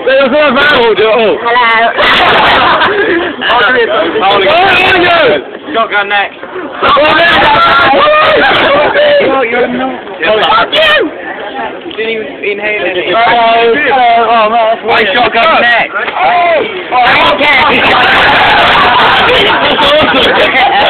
There's a man. Hello. Shotgun next. You're not. Fuck you! Didn't even inhale it. Oh, man. My shotgun next. Oh, okay.